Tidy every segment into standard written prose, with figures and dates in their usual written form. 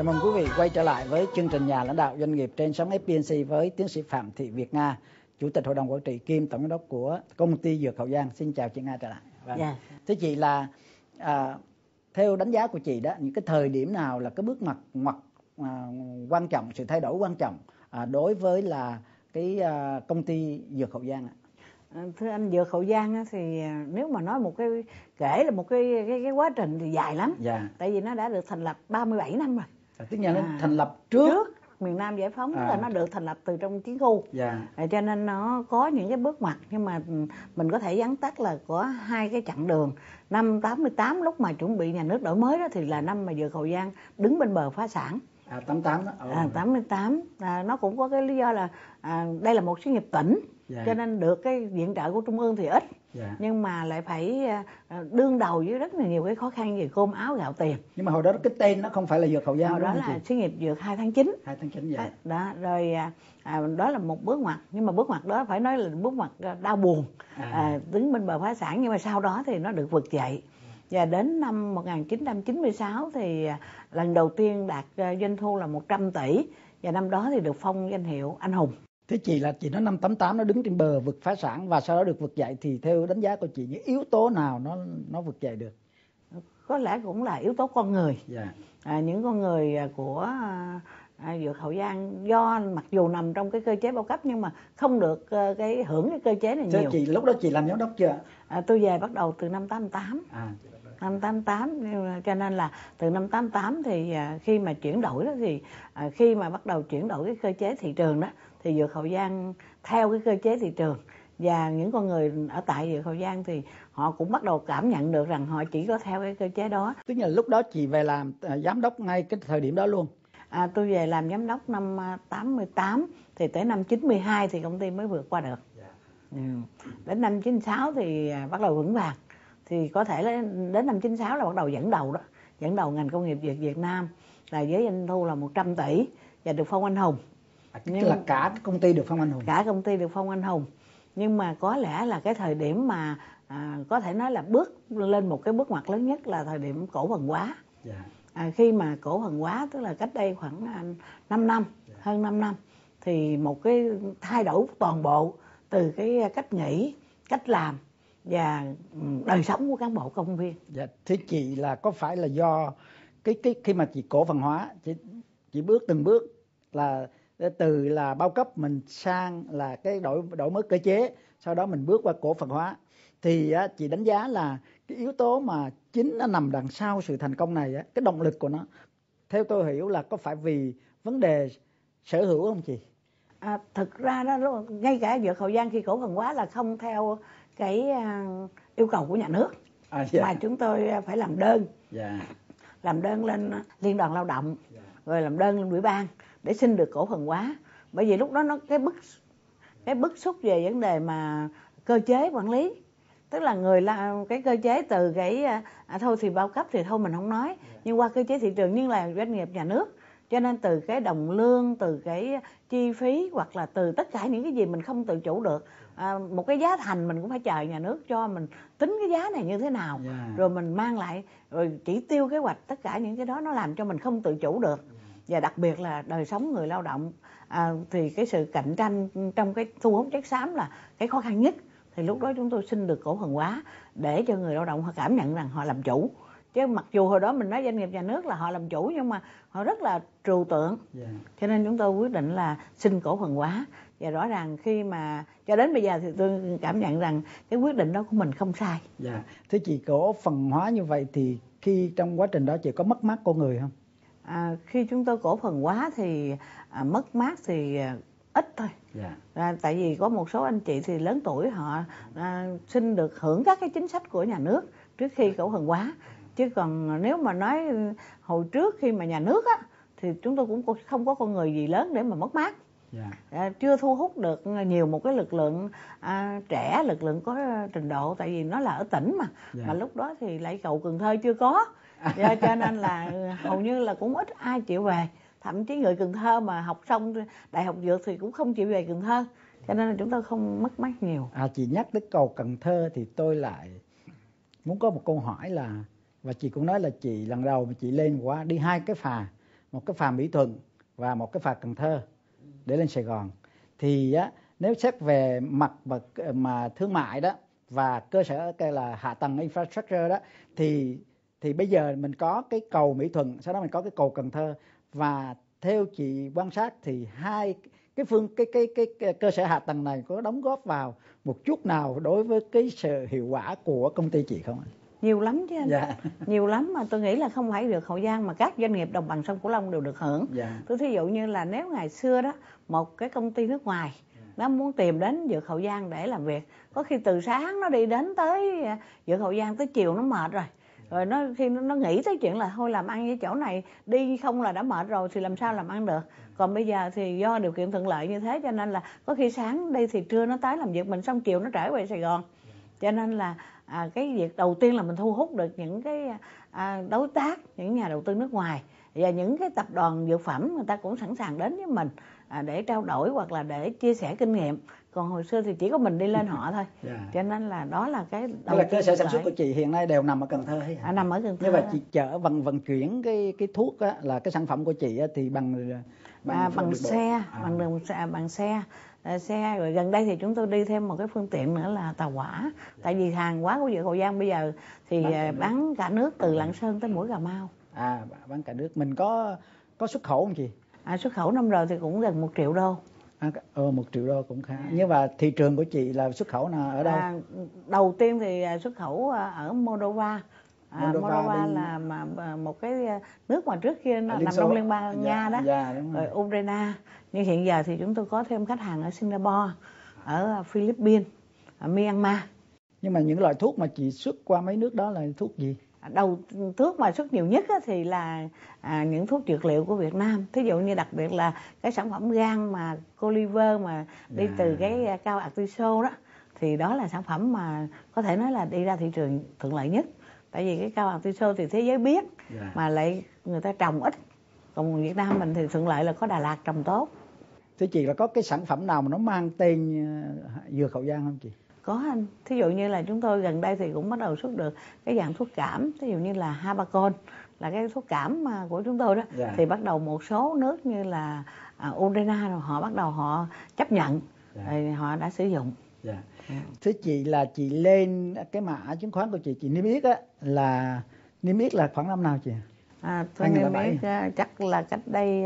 mừng quý vị quay trở lại với chương trình Nhà lãnh đạo doanh nghiệp trên sóng FPNC với tiến sĩ Phạm Thị Việt Nga, Chủ tịch Hội đồng Quản trị kiêm Tổng giám đốc của Công ty Dược Hậu Giang. Xin chào chị Nga trở lại. Thưa chị là theo đánh giá của chị đó, những cái thời điểm nào là cái bước ngoặt quan trọng, sự thay đổi quan trọng đối với là cái công ty Dược Hậu Giang ạ? Thưa anh, Dược Hậu Giang thì nếu mà nói kể là một cái quá trình thì dài lắm. Tại vì nó đã được thành lập 37 năm rồi. Tức là nó thành lập trước miền Nam giải phóng, tức là nó được thành lập từ trong chiến khu. Cho nên nó có những cái bước ngoặt, nhưng mà mình có thể vắn tắt là có hai cái chặng đường. Năm 88 lúc mà chuẩn bị nhà nước đổi mới đó thì là năm mà Dược Hậu Giang đứng bên bờ phá sản. 88 đó. 88 nó cũng có cái lý do là đây là một xí nghiệp tỉnh. Cho nên được cái viện trợ của Trung ương thì ít, nhưng mà lại phải đương đầu với rất là nhiều cái khó khăn về cơm áo gạo tiền. Nhưng mà hồi đó cái tên nó không phải là Dược Hậu Giang, hồi đó là xí nghiệp Dược 2 tháng 9. 2 tháng 9 vậy. Đó, rồi đó là một bước ngoặt, nhưng mà bước ngoặt đó phải nói là bước ngoặt đau buồn, đứng bên bờ phá sản, nhưng mà sau đó thì nó được vực dậy. Và đến năm 1996 thì lần đầu tiên đạt doanh thu là 100 tỷ, và năm đó thì được phong danh hiệu anh hùng. Thế chị nói năm 88 nó đứng trên bờ vực phá sản và sau đó được vực dậy, thì theo đánh giá của chị những yếu tố nào nó vực dậy được? Có lẽ cũng là yếu tố con người. Những con người của Dược Hậu Giang, do mặc dù nằm trong cái cơ chế bao cấp nhưng mà không được hưởng cái cơ chế này nhiều. Chị lúc đó chị làm giám đốc chưa? Tôi về bắt đầu từ năm 88. Năm 88, cho nên là từ năm 88 thì khi mà chuyển đổi đó thì khi mà bắt đầu chuyển đổi cái cơ chế thị trường đó thì Dược Hậu Giang theo cái cơ chế thị trường, và những con người ở tại Dược Hậu Giang thì họ cũng bắt đầu cảm nhận được rằng họ chỉ có theo cái cơ chế đó. Tức là lúc đó chị về làm giám đốc ngay cái thời điểm đó luôn? Tôi về làm giám đốc năm 88 thì tới năm 92 thì công ty mới vượt qua được. Đến năm 96 thì bắt đầu vững vàng, thì có thể đến năm 96 là bắt đầu dẫn đầu ngành công nghiệp dược Việt Nam là với doanh thu là 100 tỷ và được phong anh hùng. Tức là cả công ty được phong anh hùng? Cả công ty được phong anh hùng. Nhưng mà có lẽ là cái thời điểm mà có thể nói là bước lên một cái bước ngoặt lớn nhất là thời điểm cổ phần hóa. Khi mà cổ phần hóa, tức là cách đây khoảng 5 năm, hơn 5 năm, thì một cái thay đổi toàn bộ từ cái cách nghĩ, cách làm và đời sống của cán bộ công viên. Thế chị là có phải là do cái khi mà chị cổ phần hóa, chị bước từng bước là từ là bao cấp mình sang là cái đổi mới cơ chế, sau đó mình bước qua cổ phần hóa, thì chị đánh giá là cái yếu tố mà chính nó nằm đằng sau sự thành công này, cái động lực của nó, theo tôi hiểu là có phải vì vấn đề sở hữu không chị? Thực ra đó, ngay cả Dược Hậu Giang khi cổ phần hóa là không theo cái yêu cầu của nhà nước, mà chúng tôi phải làm đơn, làm đơn lên Liên đoàn Lao động, rồi làm đơn lên Ủy ban để xin được cổ phần hóa. Bởi vì lúc đó nó cái bức xúc về vấn đề mà cơ chế quản lý, tức là cái cơ chế từ cái thôi thì bao cấp thì thôi mình không nói, nhưng qua cơ chế thị trường, nhưng là doanh nghiệp nhà nước, cho nên từ cái đồng lương, từ cái chi phí, hoặc là từ tất cả những cái gì mình không tự chủ được, một cái giá thành mình cũng phải chờ nhà nước cho mình tính cái giá này như thế nào, rồi mình mang lại, rồi chỉ tiêu kế hoạch, tất cả những cái đó nó làm cho mình không tự chủ được. Và đặc biệt là đời sống người lao động, thì cái sự cạnh tranh trong cái thu hút chất xám là cái khó khăn nhất. Thì lúc đó chúng tôi xin được cổ phần hóa để cho người lao động họ cảm nhận rằng họ làm chủ. Chứ mặc dù hồi đó mình nói doanh nghiệp nhà nước là họ làm chủ, nhưng mà họ rất là trừu tượng. Cho nên chúng tôi quyết định là xin cổ phần hóa. Và rõ ràng khi mà cho đến bây giờ thì tôi cảm nhận rằng cái quyết định đó của mình không sai. Thế chị cổ phần hóa như vậy thì khi trong quá trình đó chị có mất mát con người không? Khi chúng tôi cổ phần hóa thì mất mát thì ít thôi. Tại vì có một số anh chị thì lớn tuổi, họ xin được hưởng các cái chính sách của nhà nước trước khi cổ phần hóa. Chứ còn nếu mà nói hồi trước khi mà nhà nước á, thì chúng tôi cũng không có con người gì lớn để mà mất mát. Chưa thu hút được nhiều một cái lực lượng trẻ, lực lượng có trình độ, tại vì nó là ở tỉnh mà lúc đó thì lại cầu Cần Thơ chưa có. Cho nên là hầu như là cũng ít ai chịu về. Thậm chí người Cần Thơ mà học xong đại học dược thì cũng không chịu về Cần Thơ. Cho nên là chúng tôi không mất mát nhiều. Chị nhắc tới cầu Cần Thơ thì tôi lại muốn có một câu hỏi là, và chị cũng nói là chị lần đầu mà chị lên qua đi 2 cái phà, một cái phà Mỹ Thuận và một cái phà Cần Thơ để lên Sài Gòn. Thì nếu xét về mặt mà thương mại đó và cơ sở cái là hạ tầng infrastructure đó, thì bây giờ mình có cái cầu Mỹ Thuận, sau đó mình có cái cầu Cần Thơ, và theo chị quan sát thì hai cái cơ sở hạ tầng này có đóng góp vào một chút nào đối với cái sự hiệu quả của công ty chị không ạ? Nhiều lắm chứ anh. Dạ. Nhiều lắm, mà tôi nghĩ là không phải được Hậu Giang mà các doanh nghiệp đồng bằng sông Cửu Long đều được hưởng. Dạ. Tôi thí dụ như là nếu ngày xưa đó một cái công ty nước ngoài nó muốn tìm đến Dược Hậu Giang để làm việc, có khi từ sáng nó đi đến tới Dược Hậu Giang tới chiều nó mệt rồi. Rồi khi nó nghĩ tới chuyện là thôi làm ăn với chỗ này đi không là đã mệt rồi thì làm sao làm ăn được. Còn bây giờ thì do điều kiện thuận lợi như thế cho nên là có khi sáng đi thì trưa nó tới làm việc mình, xong chiều nó trở về Sài Gòn. Cho nên là cái việc đầu tiên là mình thu hút được những cái đối tác, những nhà đầu tư nước ngoài, và những cái tập đoàn dược phẩm người ta cũng sẵn sàng đến với mình để trao đổi hoặc là để chia sẻ kinh nghiệm. Còn hồi xưa thì chỉ có mình đi lên họ thôi. Cho nên là đó là cái đầu tiên. Cơ sở sản xuất của chị hiện nay đều nằm ở Cần Thơ hay nằm ở Cần Thơ. Nhưng mà chị chở vận chuyển cái thuốc á, là cái sản phẩm của chị á, thì bằng xe, bằng xe. Rồi gần đây thì chúng tôi đi thêm một cái phương tiện nữa là tàu hỏa. Tại vì hàng hóa của Dược Hậu Giang bây giờ thì bán cả nước từ Lạng Sơn tới mũi Cà Mau. Bán cả nước. Mình có xuất khẩu không chị? Xuất khẩu năm rồi thì cũng gần 1 triệu đô. 1 triệu đô cũng khá. Nhưng mà thị trường của chị là xuất khẩu nào ở đâu? Đầu tiên thì xuất khẩu ở Moldova. Moldova là một cái nước mà trước kia nó nằm trong Liên bang Nga đó. Rồi Ukraine. Nhưng hiện giờ thì chúng tôi có thêm khách hàng ở Singapore, ở Philippines, ở Myanmar. Nhưng mà những loại thuốc mà chị xuất qua mấy nước đó là thuốc gì? Thuốc mà xuất nhiều nhất thì là những thuốc dược liệu của Việt Nam. Thí dụ như đặc biệt là cái sản phẩm gan mà Coliver mà đi từ cái cao artiso đó, thì đó là sản phẩm mà có thể nói là đi ra thị trường thuận lợi nhất. Tại vì cái cao artiso thì thế giới biết, mà lại người ta trồng ít. Còn Việt Nam mình thì thuận lợi là có Đà Lạt trồng tốt. Thưa chị, là có cái sản phẩm nào mà nó mang tên Dược Hậu Giang không chị? Có anh. Thí dụ như là chúng tôi gần đây thì cũng bắt đầu xuất được cái dạng thuốc cảm. Thí dụ như là Habacol, là cái thuốc cảm của chúng tôi đó. Thì bắt đầu một số nước như là Ukraine họ bắt đầu họ chấp nhận, rồi họ đã sử dụng. Thưa chị, là chị lên cái mã chứng khoán của chị niêm yết á, là niêm yết là khoảng năm nào chị? Tôi niêm yết chắc là cách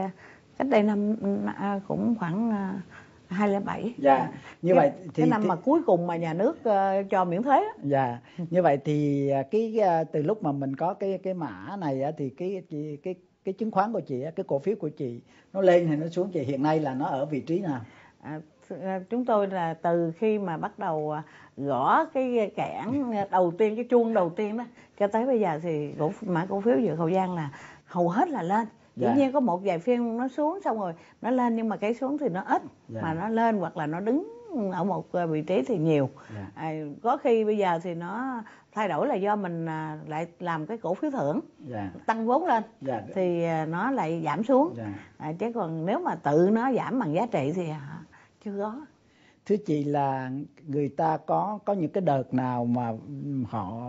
đây năm cũng khoảng 2007. Như vậy thì cái năm mà cuối cùng mà nhà nước cho miễn thuế đó. Như vậy thì từ lúc mà mình có cái mã này á, thì cái chứng khoán của chị, cái cổ phiếu của chị nó lên hay nó xuống chị, hiện nay là nó ở vị trí nào? Chúng tôi là từ khi mà bắt đầu gõ cái kẽn đầu tiên, cái chuông đầu tiên đó, cho tới bây giờ thì mã cổ phiếu Dược Hậu Giang là hầu hết là lên. Dĩ nhiên có một vài phiên nó xuống xong rồi nó lên, nhưng mà cái xuống thì nó ít, mà nó lên hoặc là nó đứng ở một vị trí thì nhiều. Có khi bây giờ thì nó thay đổi là do mình lại làm cái cổ phiếu thưởng, tăng vốn lên thì nó lại giảm xuống. Chứ còn nếu mà tự nó giảm bằng giá trị thì chưa có. Thưa chị, là người ta có những cái đợt nào mà họ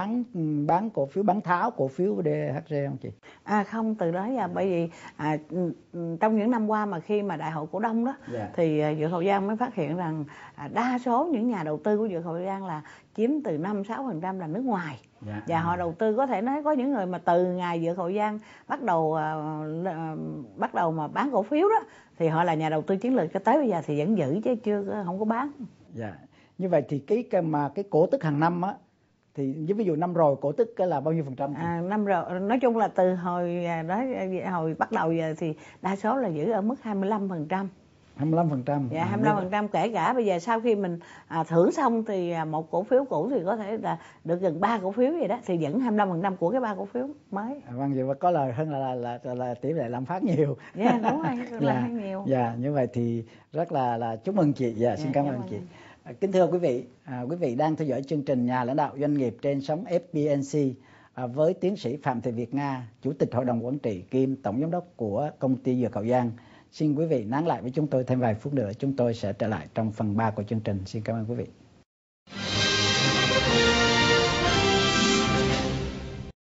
bán cổ phiếu, bán tháo cổ phiếu DHC không chị? Không, từ đó giờ bởi vì trong những năm qua mà khi mà đại hội cổ đông đó, thì Dược Hậu Giang mới phát hiện rằng đa số những nhà đầu tư của Dược Hậu Giang là chiếm từ 5-6% là nước ngoài. Và họ đầu tư, có thể nói có những người mà từ ngày Dược Hậu Giang bắt đầu mà bán cổ phiếu đó, thì họ là nhà đầu tư chiến lược cho tới bây giờ thì vẫn giữ chứ không có bán. Như vậy thì cái cổ tức hàng năm á, thì ví dụ năm rồi cổ tức là bao nhiêu phần trăm? Năm rồi nói chung là từ hồi bắt đầu giờ thì đa số là giữ ở mức 25%. 25%. 25%, kể cả bây giờ sau khi mình thưởng xong thì một cổ phiếu cũ thì có thể là được gần 3 cổ phiếu vậy đó, thì vẫn 25% của cái 3 cổ phiếu mới. Vâng, vậy có lời hơn là tỷ lệ lạm phát nhiều. Đúng rồi, là nhiều. Như vậy thì rất là chúc mừng chị. Xin cảm ơn chị. Kính thưa quý vị đang theo dõi chương trình Nhà lãnh đạo doanh nghiệp trên sóng FBNC với tiến sĩ Phạm Thị Việt Nga, Chủ tịch Hội đồng Quản trị kiêm Tổng Giám đốc của công ty Dược Hậu Giang. Xin quý vị nán lại với chúng tôi thêm vài phút nữa, chúng tôi sẽ trở lại trong phần 3 của chương trình. Xin cảm ơn quý vị.